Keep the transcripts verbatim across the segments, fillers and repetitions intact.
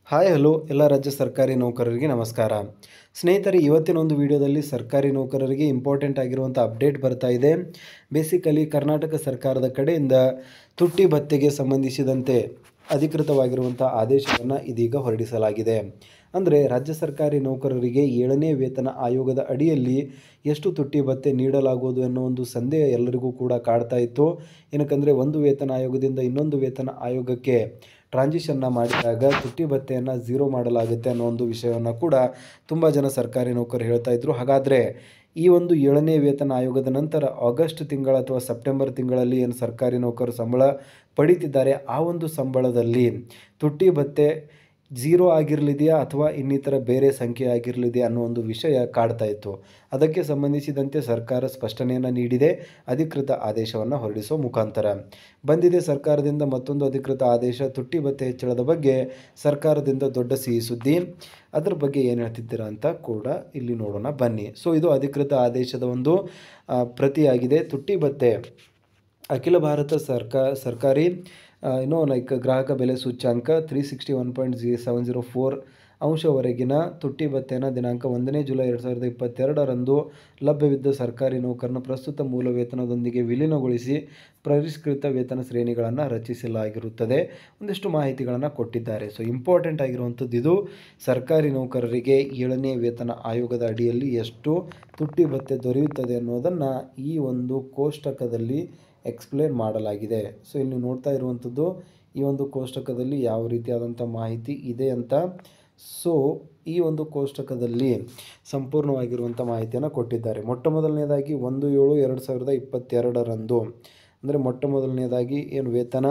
Hi hello ಎಲ್ಲ ರಾಜ್ಯ ಸರ್ಕಾರಿ ನೌಕರರಿಗೆ ನಮಸ್ಕಾರ ಸ್ನೇಹಿತರೆ. ಇವತ್ತಿನ ಒಂದು ವಿಡಿಯೋದಲ್ಲಿ ಸರ್ಕಾರಿ ನೌಕರರಿಗೆ ಇಂಪಾರ್ಟೆಂಟ್ ಆಗಿರುವಂಥ ಅಪ್ಡೇಟ್ ಬರ್ತಾ ಇದೆ. ಬೇಸಿಕಲಿ ಕರ್ನಾಟಕ ಸರ್ಕಾರದ ಕಡೆಯಿಂದ ತುಟ್ಟಿ ಭತ್ಯೆಗೆ ಸಂಬಂಧಿಸಿದಂತೆ ಅಧಿಕೃತವಾಗಿರುವಂಥ ಆದೇಶವನ್ನು ಇದೀಗ ಹೊರಡಿಸಲಾಗಿದೆ. ಅಂದರೆ ರಾಜ್ಯ ಸರ್ಕಾರಿ ನೌಕರರಿಗೆ ಏಳನೇ ವೇತನ ಆಯೋಗದ ಅಡಿಯಲ್ಲಿ ಎಷ್ಟು ತುಟ್ಟಿ ಭತ್ಯೆ ನೀಡಲಾಗುವುದು ಅನ್ನೋ ಒಂದು ಸಂದೇಹ ಎಲ್ಲರಿಗೂ ಕೂಡ ಕಾಡ್ತಾ ಇತ್ತು. ಏನಕ್ಕಂದರೆ ಒಂದು ವೇತನ ಆಯೋಗದಿಂದ ಇನ್ನೊಂದು ವೇತನ ಆಯೋಗಕ್ಕೆ ಟ್ರಾನ್ಸಿಷನ್ನ ಮಾಡಿದಾಗ ತುಟ್ಟಿ ಭತ್ಯೆಯನ್ನು ಝೀರೋ ಮಾಡಲಾಗುತ್ತೆ ಅನ್ನೋ ಒಂದು ವಿಷಯವನ್ನು ಕೂಡ ತುಂಬ ಜನ ಸರ್ಕಾರಿ ನೌಕರರು ಹೇಳ್ತಾ ಇದ್ರು. ಹಾಗಾದರೆ ಈ ಒಂದು ಏಳನೇ ವೇತನ ಆಯೋಗದ ನಂತರ ಆಗಸ್ಟ್ ತಿಂಗಳ ಅಥವಾ ಸೆಪ್ಟೆಂಬರ್ ತಿಂಗಳಲ್ಲಿ ಏನು ಸರ್ಕಾರಿ ನೌಕರರು ಸಂಬಳ ಪಡೀತಿದ್ದಾರೆ ಆ ಒಂದು ಸಂಬಳದಲ್ಲಿ ತುಟ್ಟಿ ಭತ್ಯೆ ಝೀರೋ ಆಗಿರಲಿದೆಯಾ ಅಥವಾ ಇನ್ನಿತರ ಬೇರೆ ಸಂಖ್ಯೆ ಆಗಿರಲಿದೆಯಾ ಅನ್ನೋ ಒಂದು ವಿಷಯ ಕಾಡ್ತಾ ಇತ್ತು. ಅದಕ್ಕೆ ಸಂಬಂಧಿಸಿದಂತೆ ಸರ್ಕಾರ ಸ್ಪಷ್ಟನೆಯನ್ನು ನೀಡಿದೆ. ಅಧಿಕೃತ ಆದೇಶವನ್ನು ಹೊರಡಿಸುವ ಮುಖಾಂತರ ಬಂದಿದೆ ಸರ್ಕಾರದಿಂದ ಮತ್ತೊಂದು ಅಧಿಕೃತ ಆದೇಶ. ತುಟ್ಟಿ ಭತ್ಯೆ ಹೆಚ್ಚಳದ ಬಗ್ಗೆ ಸರ್ಕಾರದಿಂದ ದೊಡ್ಡ ಸಿಹಿ ಸುದ್ದಿ. ಅದರ ಬಗ್ಗೆ ಏನು ಹೇಳ್ತಿದ್ದೀರಾ ಅಂತ ಕೂಡ ಇಲ್ಲಿ ನೋಡೋಣ ಬನ್ನಿ. ಸೊ ಇದು ಅಧಿಕೃತ ಆದೇಶದ ಒಂದು ಪ್ರತಿಯಾಗಿದೆ. ತುಟ್ಟಿ ಭತ್ಯೆ ಅಖಿಲ ಭಾರತ ಸರ್ಕಾ ಸರ್ಕಾರಿ ಏನೋ ಲೈಕ್ ಗ್ರಾಹಕ ಬೆಲೆ ಸೂಚ್ಯಾಂಕ ತ್ರೀ ಸಿಕ್ಸ್ಟಿ ಒನ್ ಪಾಯಿಂಟ್ ಜಿ ಸೆವೆನ್ ಜೀರೋ ಫೋರ್ ಅಂಶವರೆಗಿನ ತುಟ್ಟಿ ಭತ್ಯೆನ ದಿನಾಂಕ ಒಂದನೇ ಜುಲೈ ಎರಡು ಸಾವಿರದ ಇಪ್ಪತ್ತೆರಡರಂದು ಲಭ್ಯವಿದ್ದ ಸರ್ಕಾರಿ ನೌಕರನ ಪ್ರಸ್ತುತ ಮೂಲ ವೇತನದೊಂದಿಗೆ ವಿಲೀನಗೊಳಿಸಿ ಪರಿಷ್ಕೃತ ವೇತನ ಶ್ರೇಣಿಗಳನ್ನು ರಚಿಸಲಾಗಿರುತ್ತದೆ. ಒಂದಿಷ್ಟು ಮಾಹಿತಿಗಳನ್ನು ಕೊಟ್ಟಿದ್ದಾರೆ. ಸೊ ಇಂಪಾರ್ಟೆಂಟ್ ಆಗಿರುವಂಥದ್ದು ಇದು. ಸರ್ಕಾರಿ ನೌಕರರಿಗೆ ಏಳನೇ ವೇತನ ಆಯೋಗದ ಅಡಿಯಲ್ಲಿ ಎಷ್ಟು ತುಟ್ಟಿ ಭತ್ಯೆ ದೊರೆಯುತ್ತದೆ ಅನ್ನೋದನ್ನು ಈ ಒಂದು ಕೋಷ್ಟಕದಲ್ಲಿ ಎಕ್ಸ್ಪ್ಲೇನ್ ಮಾಡಲಾಗಿದೆ. ಸೊ ಇಲ್ಲಿ ನೋಡ್ತಾ ಇರುವಂಥದ್ದು ಈ ಒಂದು ಕೋಷ್ಟಕದಲ್ಲಿ ಯಾವ ರೀತಿಯಾದಂಥ ಮಾಹಿತಿ ಇದೆ ಅಂತ. ಸೊ ಈ ಒಂದು ಕೋಷ್ಟಕದಲ್ಲಿ ಸಂಪೂರ್ಣವಾಗಿರುವಂಥ ಮಾಹಿತಿಯನ್ನು ಕೊಟ್ಟಿದ್ದಾರೆ. ಮೊಟ್ಟ ಮೊದಲನೇದಾಗಿ ಒಂದು ಏಳು ಎರಡು ಸಾವಿರದ ಇಪ್ಪತ್ತೆರಡರಂದು ಅಂದರೆ ಮೊಟ್ಟ ಮೊದಲನೇದಾಗಿ ಏನು ವೇತನ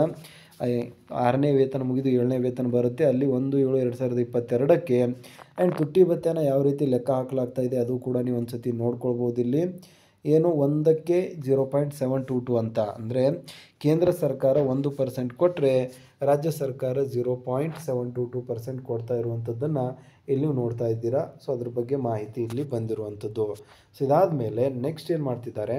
ಆರನೇ ವೇತನ ಮುಗಿದು ಏಳನೇ ವೇತನ ಬರುತ್ತೆ, ಅಲ್ಲಿ ಒಂದು ಏಳು ಎರಡು ಸಾವಿರದ ಇಪ್ಪತ್ತೆರಡಕ್ಕೆ ಆ್ಯಂಡ್ ತುಟ್ಟಿ ಭತ್ಯೆನ ಯಾವ ರೀತಿ ಲೆಕ್ಕ ಹಾಕಲಾಗ್ತಾ ಇದೆ ಅದು ಕೂಡ ನೀವು ಒಂದು ಸತಿ ನೋಡ್ಕೊಳ್ಬೋದು. ಇಲ್ಲಿ ಏನು ಒಂದಕ್ಕೆ zero point seven two two ಅಂತ ಅಂದರೆ ಕೇಂದ್ರ ಸರ್ಕಾರ ಒಂದು ಪರ್ಸೆಂಟ್ ಕೊಟ್ಟರೆ ರಾಜ್ಯ ಸರ್ಕಾರ zero point seven two two percent ಕೊಡ್ತಾ ಇರುವಂಥದ್ದನ್ನು ಇಲ್ಲಿ ನೀವು ನೋಡ್ತಾ ಇದ್ದೀರಾ. ಸೊ ಅದ್ರ ಬಗ್ಗೆ ಮಾಹಿತಿ ಇಲ್ಲಿ ಬಂದಿರುವಂಥದ್ದು. ಸೊ ಇದಾದ ಮೇಲೆ ನೆಕ್ಸ್ಟ್ ಏನು ಮಾಡ್ತಿದ್ದಾರೆ,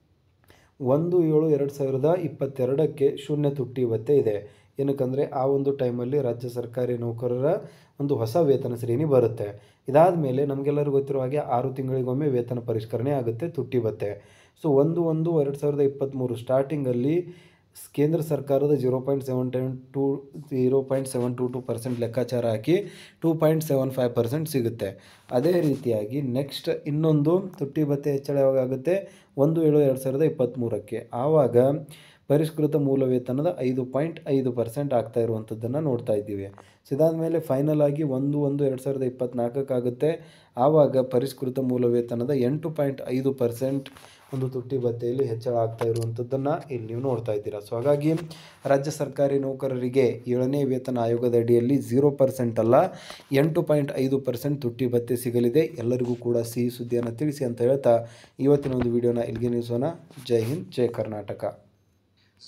ಒಂದು ಏಳು ಎರಡು ಸಾವಿರದ ಇಪ್ಪತ್ತೆರಡಕ್ಕೆ ಶೂನ್ಯ ತುಟ್ಟಿ ಭತ್ಯೆ ಇದೆ. ಏನಕ್ಕಂದರೆ ಆ ಒಂದು ಟೈಮಲ್ಲಿ ರಾಜ್ಯ ಸರ್ಕಾರಿ ನೌಕರರ ಒಂದು ಹೊಸ ವೇತನ ಶ್ರೇಣಿ ಬರುತ್ತೆ. ಇದಾದ ಮೇಲೆ ನಮಗೆಲ್ಲರಿಗೂ ಗೊತ್ತಿರೋ ಹಾಗೆ ಆರು ತಿಂಗಳಿಗೊಮ್ಮೆ ವೇತನ ಪರಿಷ್ಕರಣೆ ಆಗುತ್ತೆ ತುಟ್ಟಿ ಭತ್ಯೆ. ಸೊ ಒಂದು ಒಂದು ಎರಡು ಸಾವಿರದ ಇಪ್ಪತ್ತ್ಮೂರು ಸ್ಟಾರ್ಟಿಂಗಲ್ಲಿ ಕೇಂದ್ರ ಸರ್ಕಾರದ zero point seven ten two zero point seven two two percent ಲೆಕ್ಕಾಚಾರ ಹಾಕಿ two point seven five percent ಸಿಗುತ್ತೆ. ಅದೇ ರೀತಿಯಾಗಿ ನೆಕ್ಸ್ಟ್ ಇನ್ನೊಂದು ತುಟ್ಟಿ ಭತ್ಯೆ ಹೆಚ್ಚಳ ಯಾವಾಗುತ್ತೆ, ಒಂದು ಏಳು ಎರಡು ಸಾವಿರದ ಇಪ್ಪತ್ತ್ಮೂರಕ್ಕೆ ಆವಾಗ ಪರಿಷ್ಕೃತ ಮೂಲ ವೇತನದ ಐದು ಪಾಯಿಂಟ್ ಐದು ಪರ್ಸೆಂಟ್ ಆಗ್ತಾ ಇರುವಂಥದ್ದನ್ನು ನೋಡ್ತಾ ಇದ್ದೀವಿ. ಸೊ ಇದಾದ ಮೇಲೆ ಫೈನಲ್ ಆಗಿ ಒಂದು ಒಂದು ಎರಡು ಸಾವಿರದ ಇಪ್ಪತ್ತ್ನಾಲ್ಕಕ್ಕಾಗುತ್ತೆ, ಆವಾಗ ಪರಿಷ್ಕೃತ ಮೂಲ ವೇತನದ ಎಂಟು ಪಾಯಿಂಟ್ ಐದು ಪರ್ಸೆಂಟ್ ಒಂದು ತುಟ್ಟಿ ಭತ್ಯೆಯಲ್ಲಿ ಹೆಚ್ಚಳ ಆಗ್ತಾ ಇರುವಂಥದ್ದನ್ನು ಇಲ್ಲಿ ನೀವು ನೋಡ್ತಾ ಇದ್ದೀರಾ. ಸೊ ಹಾಗಾಗಿ ರಾಜ್ಯ ಸರ್ಕಾರಿ ನೌಕರರಿಗೆ ಏಳನೇ ವೇತನ ಆಯೋಗದ ಅಡಿಯಲ್ಲಿ ಝೀರೋ ಪರ್ಸೆಂಟ್ ಅಲ್ಲ ಎಂಟು ಪಾಯಿಂಟ್ ಐದು ಪರ್ಸೆಂಟ್ ತುಟ್ಟಿ ಭತ್ಯೆ ಸಿಗಲಿದೆ. ಎಲ್ಲರಿಗೂ ಕೂಡ ಸಿಹಿ ಸುದ್ದಿಯನ್ನು ತಿಳಿಸಿ ಅಂತ ಹೇಳ್ತಾ ಇವತ್ತಿನ ಒಂದು ವಿಡಿಯೋನ ಇಲ್ಲಿಗೆ ನಿಲ್ಲಿಸೋಣ. ಜೈ ಹಿಂದ್, ಜೈ ಕರ್ನಾಟಕ.